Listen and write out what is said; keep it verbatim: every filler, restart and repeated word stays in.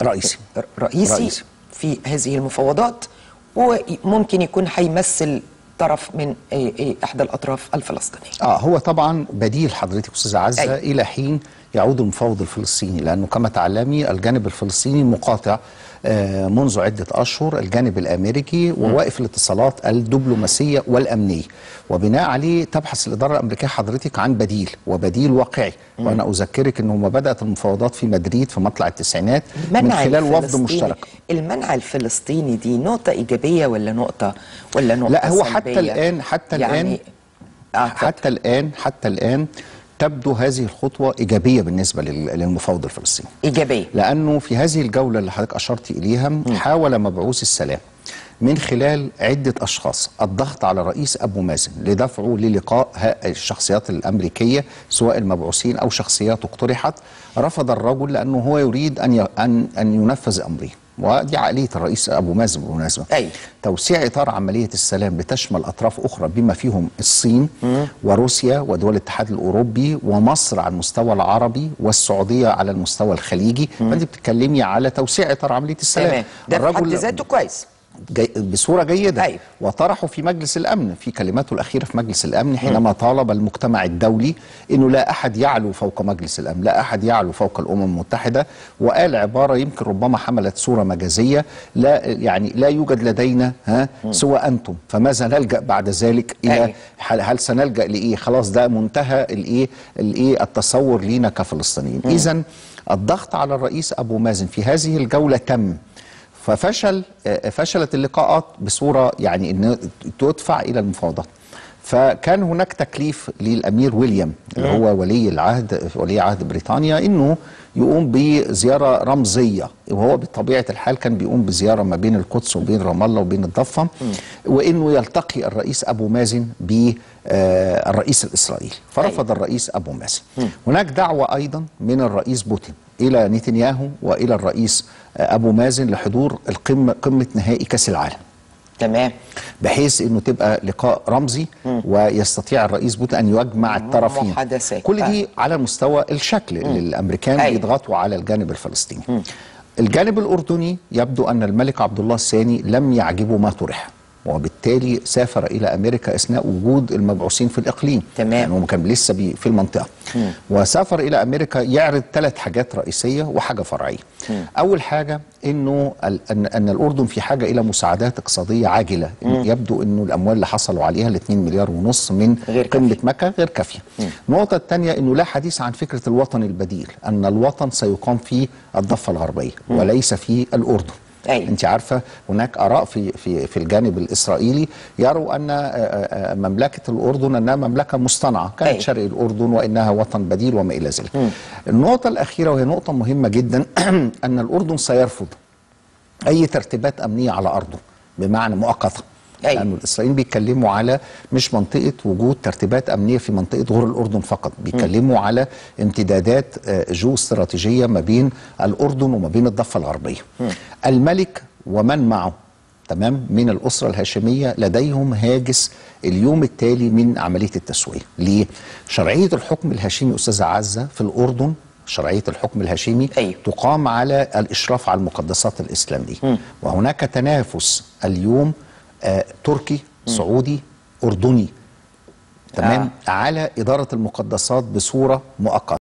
رئيسي رئيسي, رئيسي في هذه المفاوضات، وممكن يكون هيمثل طرف من احدى الاطراف الفلسطينيه. اه هو طبعا بديل حضرتك استاذه عزه أي. الى حين يعود المفاوض الفلسطيني، لانه كما تعلمي الجانب الفلسطيني مقاطع آه منذ عده اشهر الجانب الامريكي، وواقف الاتصالات الدبلوماسيه والامنيه، وبناء عليه تبحث الاداره الامريكيه حضرتك عن بديل وبديل واقعي. مم. وانا اذكرك انه ما بدات المفاوضات في مدريد في مطلع التسعينات من خلال وفد مشترك. المنع الفلسطيني دي نقطه ايجابيه ولا نقطه ولا نقطه لا هو سلبية؟ حتى الان حتى يعني الان آه حتى الان حتى الان تبدو هذه الخطوة إيجابية بالنسبة للمفاوض الفلسطيني. إيجابية لأنه في هذه الجولة اللي حضرتك أشرت إليها م. حاول مبعوث السلام من خلال عدة أشخاص الضغط على رئيس أبو مازن لدفعه للقاء الشخصيات الأمريكية سواء المبعوثين أو شخصيات اقترحت. رفض الرجل لأنه هو يريد أن أن أن ينفذ أمرين، ودي عقلية الرئيس أبو مازن بالمناسبة. أي. توسيع إطار عملية السلام بتشمل أطراف أخرى بما فيهم الصين مم. وروسيا ودول الاتحاد الأوروبي ومصر على المستوى العربي والسعودية على المستوى الخليجي. فأنت بتتكلمي على توسيع إطار عملية السلام. تمام، ده في حد ذاته كويس جي بصورة جيدة. أيوة. وطرحوا في مجلس الأمن في كلماته الأخيرة في مجلس الأمن حينما طالب المجتمع الدولي أنه لا أحد يعلو فوق مجلس الأمن، لا أحد يعلو فوق الأمم المتحدة، وقال عبارة يمكن ربما حملت صورة مجازية، لا يعني لا يوجد لدينا ها سوى أنتم، فماذا نلجأ بعد ذلك إلى أيوة. هل سنلجأ لإيه؟ خلاص ده منتهى الإيه الإيه التصور لينا كفلسطينيين. إذن الضغط على الرئيس أبو مازن في هذه الجولة تم، ففشل فشلت اللقاءات بصوره يعني ان تدفع الى المفاوضات. فكان هناك تكليف للامير ويليام اللي هو ولي العهد ولي عهد بريطانيا انه يقوم بزياره رمزيه، وهو بطبيعه الحال كان بيقوم بزياره ما بين القدس وبين رام الله وبين الضفه، وانه يلتقي الرئيس ابو مازن بالرئيس الاسرائيلي، فرفض الرئيس ابو مازن. هناك دعوه ايضا من الرئيس بوتين الى نتنياهو والى الرئيس ابو مازن لحضور القمه قمه نهائي كاس العالم. تمام، بحيث انه تبقى لقاء رمزي مم. ويستطيع الرئيس بوتين ان يجمع الطرفين. محادثات. كل دي على مستوى الشكل اللي الامريكان أيوة. بيضغطوا على الجانب الفلسطيني. مم. الجانب الاردني يبدو ان الملك عبد الله الثاني لم يعجبه ما طرح، وبالتالي سافر الى امريكا اثناء وجود المبعوثين في الاقليم. تمام، يعني هو كان لسه في المنطقه. مم. وسافر الى امريكا يعرض ثلاث حاجات رئيسيه وحاجه فرعيه. مم. اول حاجه انه ان ان الاردن في حاجه الى مساعدات اقتصاديه عاجله. مم. يبدو انه الاموال اللي حصلوا عليها ال اثنين مليار ونص من قمه مكه غير كافيه. النقطه الثانيه انه لا حديث عن فكره الوطن البديل، ان الوطن سيقام في الضفه الغربيه مم. وليس في الاردن. أيوة. انت عارفه هناك اراء في في في الجانب الاسرائيلي يروا ان مملكه الاردن انها مملكه مصطنعه كانت أيوة. شرق الاردن وانها وطن بديل وما الى ذلك. م. النقطه الاخيره وهي نقطه مهمه جدا ان الاردن سيرفض اي ترتيبات امنيه على ارضه بمعنى مؤقته. أيوة. لأنه الإسرائيليين بيتكلموا على مش منطقة وجود ترتيبات أمنية في منطقة غور الأردن فقط، بيتكلموا م. على امتدادات جو استراتيجية ما بين الأردن وما بين الضفة الغربية. م. الملك ومن معه تمام من الأسرة الهاشمية لديهم هاجس اليوم التالي من عملية التسوية. ليه؟ شرعية الحكم الهاشمي أستاذة عزة في الأردن، شرعية الحكم الهاشمي أيوه. تقام على الإشراف على المقدسات الإسلامية. م. وهناك تنافس اليوم آه، تركي سعودي أردني تمام آه. على إدارة المقدسات بصورة مؤقتة.